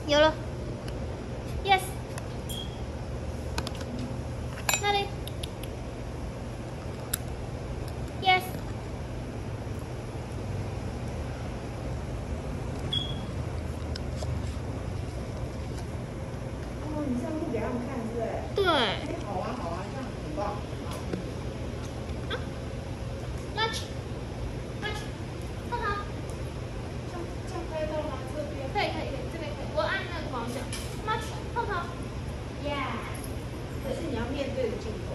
有了 ，yes， 那里 ，yes， 哦，你这样录给他们看是不是？ 对， 哎，好啊好啊，这样很棒。 啊 ，lunch， 看好， 这样拍到吗？这边？ 可以，这边可以，我按那个方向，lunch， 碰头 ，yeah， 可是你要面对着镜头。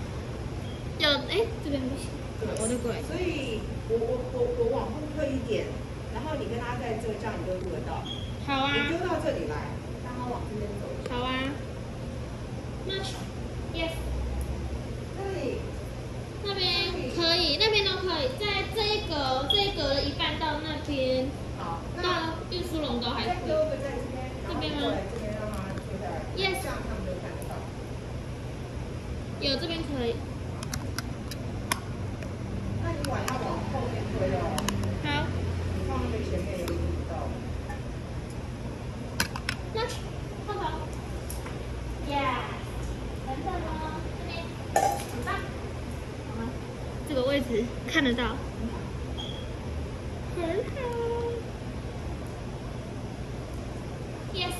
这边不行，我的鬼， 所以我往后退一点，然后你跟他在这，这样你就录得到。 好啊， 你丢到这里来，让他往这边走。 好啊，lunch， yes。 对。 那边可以，那边都可以，在这一格的一半到那边， 好， 到运输笼都还可以。 再丢个在这边， 这边吗？ 这边让他丢下来。 Yes， 这样他们就看得到。 有这边可以。 那你碗要往后面推哦。 好。 你放那个前面有一道。 那去，放好。Yeah， 等等哦，这边，很棒。好吗？这个位置看得到。很好。Yes。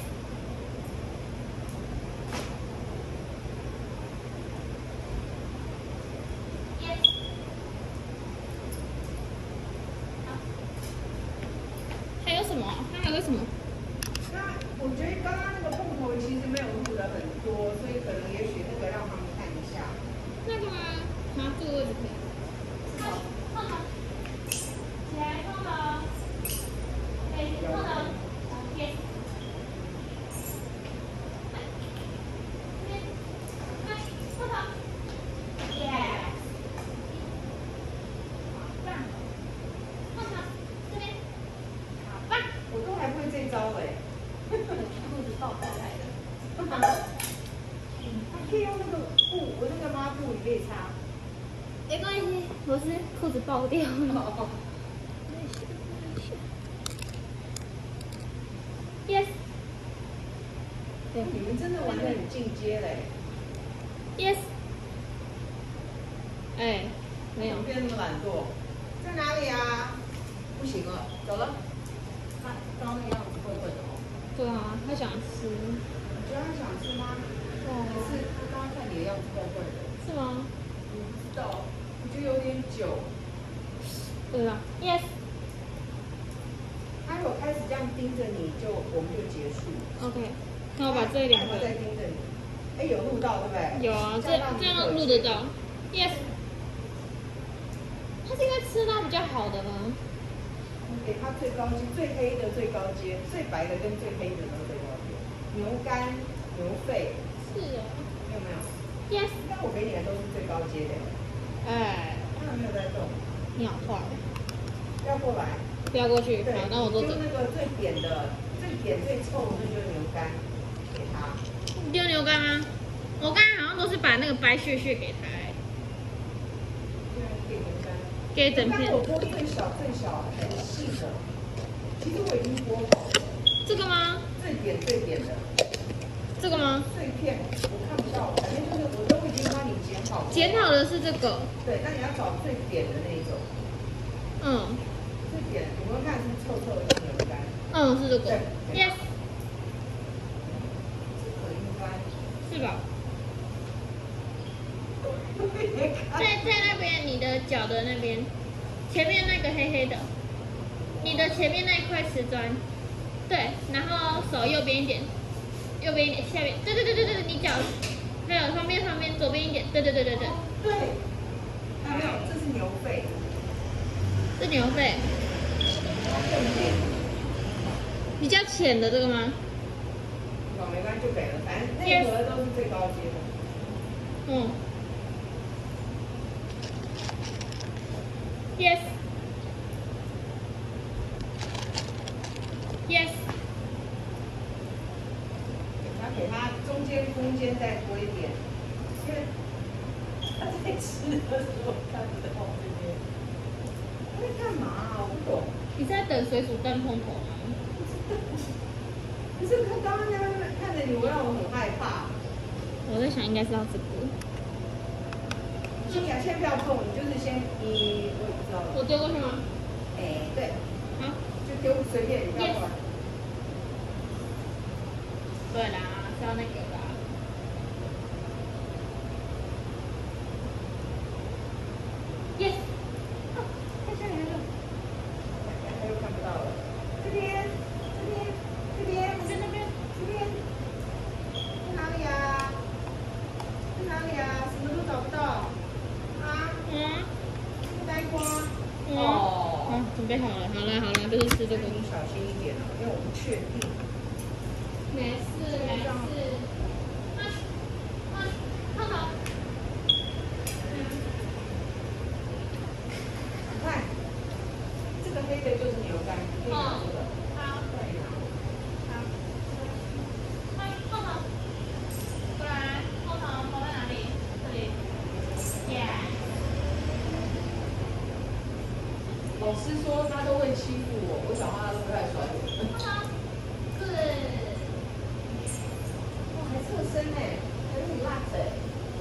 还有什么？那还有什么？ 那我觉得刚刚那个碰头其实没有录的很多，所以可能也许那个让他们看一下。 那个吗？好，这个位置可以。好，放好。起来，放好。可以，放好。OK。放好。Yes。好棒。放好，这边。好棒。 我都还会这招嘞。 裤子爆开来的。 可以用那个布，我那个抹布你可以擦。 没关系，我是裤子爆掉了。Yes。 对，你们真的玩得很进阶嘞。 Yes。哎，没有。 变那么懒惰。在哪里啊？不行了，走了。他刚刚那个样子怪怪的哦。 对啊，他想吃。 你觉得他想吃吗？可是他刚刚看你的样子怪怪的。 是吗？ 我不知道，我觉得有点久。 对吧 ？Yes。 他如果开始这样盯着你，我们就结束。 OK， 那我把这两个。 再盯着你。哎，有录到对不对？ 有啊，这样录得到。Yes。他是应该吃到比较好的吗？ 给他最高阶、最黑的最高阶、最白的跟最黑的都最高阶。牛肝、牛肺。 是啊。 有没有 ？Yes。 但我给你的都是最高阶的。 哎。 他没有在动。 你好坏。 要过来。 不要过去。好，那我做这。 丢那个最扁的、最扁最臭的那就是牛肝，给他。 你丢牛肝吗？我刚才好像都是把那个白屑屑给他。 对，给牛肝。 给整片。 我剥最小、很细的。其实我已经剥好了。这个吗？最扁的。这个吗？碎片我看不到，反正就是我都已经帮你剪好了。 剪好的是这个。对， 那你要找最扁的那一种。最扁，你们看是臭臭的牛肝。 是这个。Yes。 这个应该。 是吧？在那边，你的脚的那边，前面那个黑黑的，你的前面那一块瓷砖，对，然后手右边一点，下边，对，你脚，还有旁边左边一点，对。 对。还没有，这是牛肺。 是牛肺。比较浅的这个吗？ 没关系就给了，反正内核都是最高阶的。 Yes。 给他中间空间再多一点，因为他在吃的时候看不到这边。他在干嘛啊？我不懂。 你是在等水煮蛋碰头吗？ 你是看到刚刚在那边看着你，我让我很害怕。 我在想应该是要这个。 先不要碰，你就是先我也不知道。 我丢过去吗？ 哎，对。 好， 就丢随便，你不要管。 对啦，是要那个啦。Yes。哦，太吓人了。 他又看不到了。这边，这边， 在那边， 这边。在哪里啊？在哪里啊？什么都找不到。啊？呆瓜。哦。 准备好了，好了，就是吃这个。 你小心一点啊，因为我不确定。 没事。看好。 你看，这个黑的就是牛肝，可以拿这个。 好。 对呀。 好。后头。过来，后头在哪里？这里。Yeah。 老师说他都会欺负我，我讲话他都不太爽。哇，还侧身哎，还有点辣哎。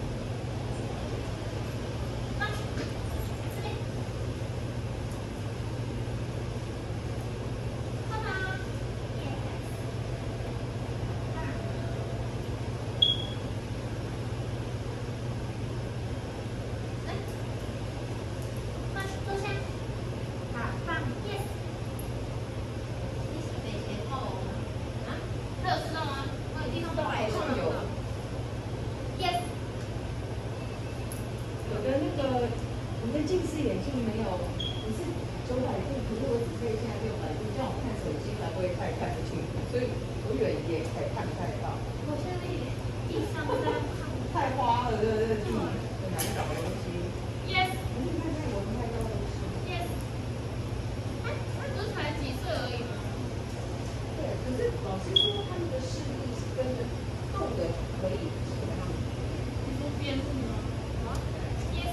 我的近视眼镜没有，你是900度，可是我只可以现在600度，这样我看手机才不会太看不清楚，所以我远一点才看不太到。 我现在地上在太花了，这个地很难找的东西。 Yes。 你看看我们太高的东西。 Yes。他不是才几岁而已吗？ 对，可是老师说他们的视力是跟着动的可以是他们。 你说边是吗？啊 ？Yes。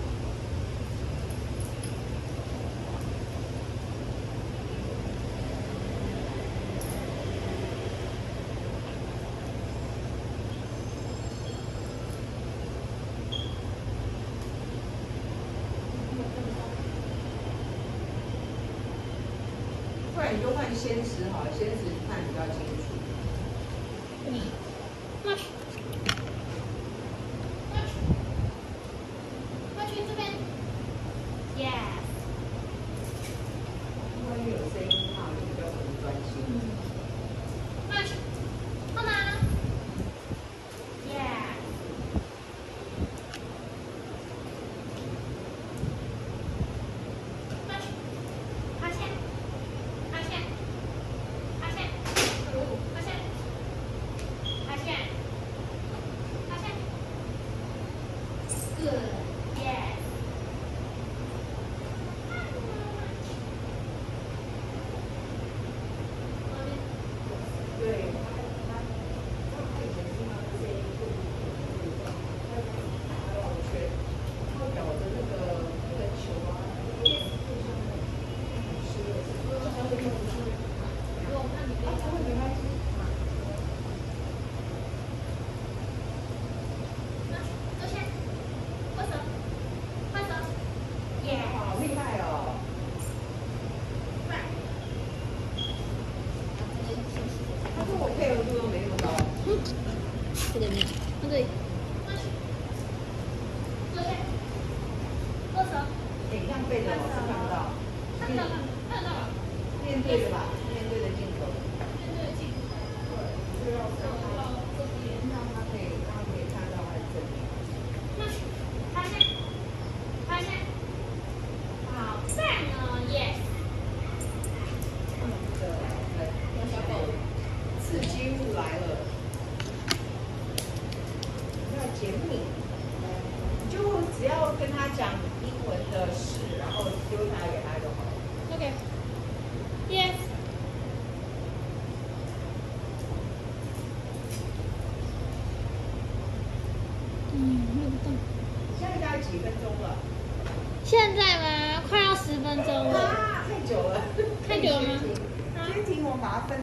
不然你就换鲜食好了，鲜食看比较清楚。 快去这边。Yes。 万一有声音的话，就比较不专心。 快去。好吗 ？Yes。快去。发现。发现。发现。发现。发现。发现。Good。Yes。 对，他以前经常这些他让我学，他表的那个球啊，吃的，他会用吃。他会给他吃。 坐下。握手。握手。耶。 好厉害哦！他说我配合度都没那么高。 这个没有，那这里。坐下。握手。 哎，这样背的老师看不到。 看到了，看到了。 面对的吧，面对的镜头。 面对镜头。 对，就要这边，让他可以看到他的正面。 发现。发现。好棒哦 ，yes。 刺激物来了，要解密，你就只要跟他讲英文的事，然后丢下来给他就好了。 OK。Yes。录不动。 现在大概几分钟了？ 现在吗？快要10分钟了。 啊，太久了。 太久了吗？ 先停，我把它分。